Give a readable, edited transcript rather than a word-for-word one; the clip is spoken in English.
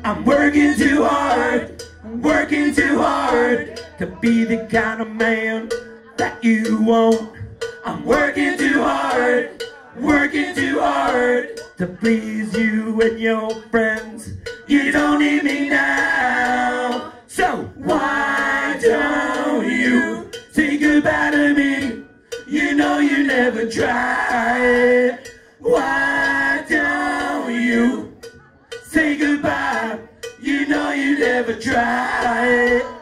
I'm working too hard, working too hard to be the kind of man that you want. I'm working too hard, working too hard to please you and your friends. You don't need me now, so why don't you say goodbye to me? You know you never tried. Why don't you say goodbye? You know you never tried.